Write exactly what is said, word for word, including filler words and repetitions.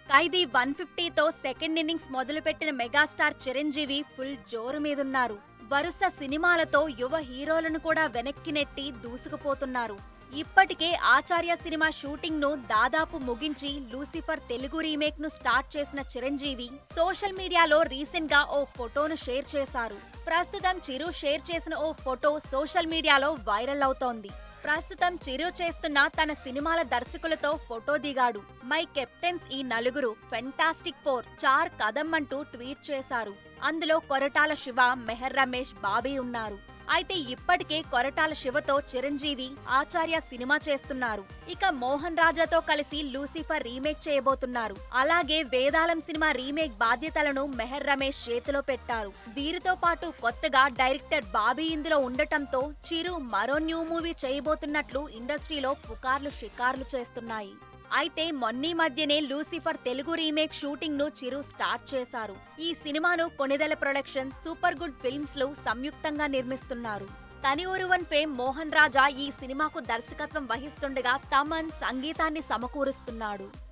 ఖైదీ one ఫిఫ్టీతో second innings మొదలుపెట్టిన megastar Chiranjeevi full జోరు మీదున్నారు. వరుస సినిమాలతో యువ హీరోలను కూడా వెనక్కి నెట్టి దూసుకుపోతున్నారు. ఇప్పటికే ఆచార్య సినిమా షూటింగ్ ను దాదాపు ముగించి లూసిఫర్ తెలుగు రీమేక్ ను స్టార్ట్ చేసిన చిరంజీవి సోషల్ మీడియాలో రీసెంట్ గా ఓ ఫోటోను షేర్ చేశారు. ప్రస్తుతం చిరు షేర్ చేసిన ఓ ఫోటో సోషల్ మీడియాలో వైరల్ అవుతోంది. ప్రస్తుతం చిరు చేస్తున్న తన సినిమాల దర్శకులతో ఫోటో దిగాడు. మై కెప్టెన్స్ ఈ నలుగురు ఫెంటాస్టిక్ ఫోర్ చార్ కదం అంటూ ట్వీట్ చేశారు. అందులో కొరటాల శివ, మెహర్ రమేష్, బాబీ ఉన్నారు. అయితే ఇప్పటికే కొరటాల శివతో చిరంజీవి ఆచార్య సినిమా చేస్తున్నారు. ఇక మోహన్ రాజాతో కలిసి లూసిఫర్ రీమేక్ చేయబోతున్నారు. అలాగే వేదాళం సినిమా రీమేక్ బాధ్యతలను మెహర్ రమేష్ చేతిలో పెట్టారు. వీరితో పాటు కొత్తగా డైరెక్టర్ బాబీ ఇందులో ఉండటంతో చిరు మరో న్యూ మూవీ చేయబోతున్నట్లు ఇండస్ట్రీలో పుకార్లు షికార్లు చేస్తున్నాయి. అయితే మొన్నీ మధ్యనే లూసిఫర్ తెలుగు రీమేక్ షూటింగ్ ను చిరు స్టార్ట్ చేశారు. ఈ సినిమాను Konidela production, super good films లు సంయుక్తంగా నిర్మిస్తున్నారు. తని ఒరువన్ ఫేమ్ మోహన్ రాజా ఈ సినిమాకు దర్శకత్వం వహిస్తుండగా తమన్ సంగీతాన్ని సమకూరుస్తున్నాడు.